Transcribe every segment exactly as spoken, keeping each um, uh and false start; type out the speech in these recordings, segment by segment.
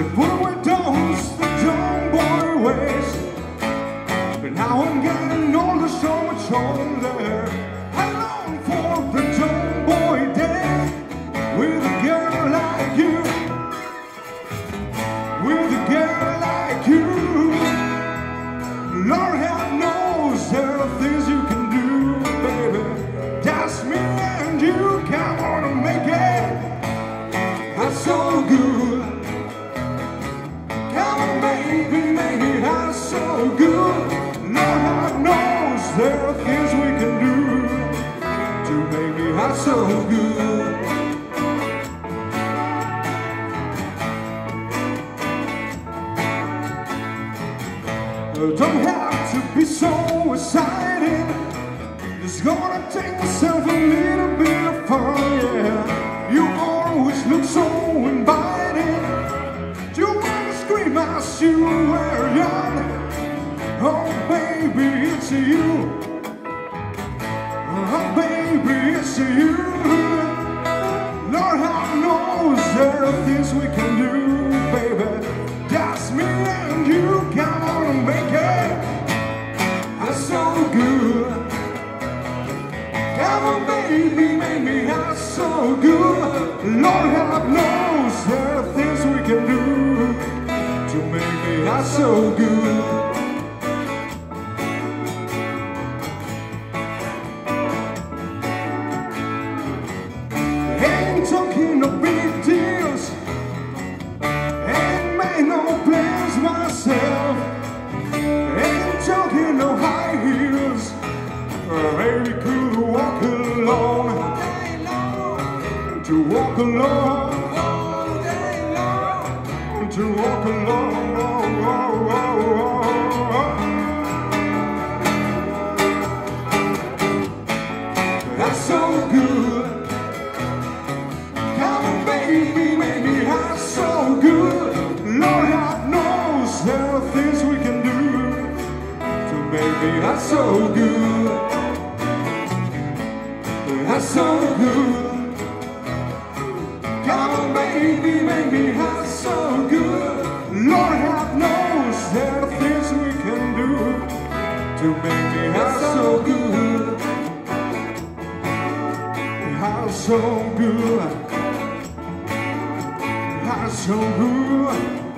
they put away those the young boy ways. But now I'm getting older, so much older. I long for the young boy days with a girl like you, with a girl like you. Lord help knows there are things you can do, baby. That's me and you, come on and make it. That's so good. Come on, baby, make it that's so good. Lord help knows there are things we can do to make me that's so good. Don't have to be so excited. It's gonna take myself a little bit of fun, yeah. You always look so inviting. You wanna scream as you were young. Oh baby, it's you. Oh baby, it's you. Lord help knows there are things we can do, baby. That's me and you, come on and make it. That's so good. Come on baby, make me that's so good. Lord help knows there are things we can do to make me that's so good. Ain't talking no big deals, ain't made no plans myself, ain't talking no high heels. Baby could walk alone, to walk alone, to walk alone. That's so good. Come on baby, baby, that's so good. Lord help knows there are things we can do to make me that's so good. That's so good. Come on baby, baby, that's so good. Lord help knows there are things we can do to make me that's so good. That's so good. That's so good.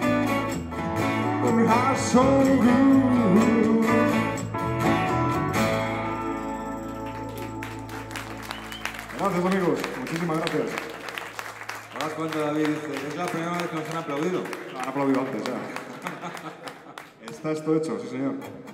That's so good. Gracias amigos, muchísimas gracias. ¿Te das cuenta, David? Dice, es la primera vez que nos han aplaudido. Han aplaudido antes ya. Está esto hecho, sí señor.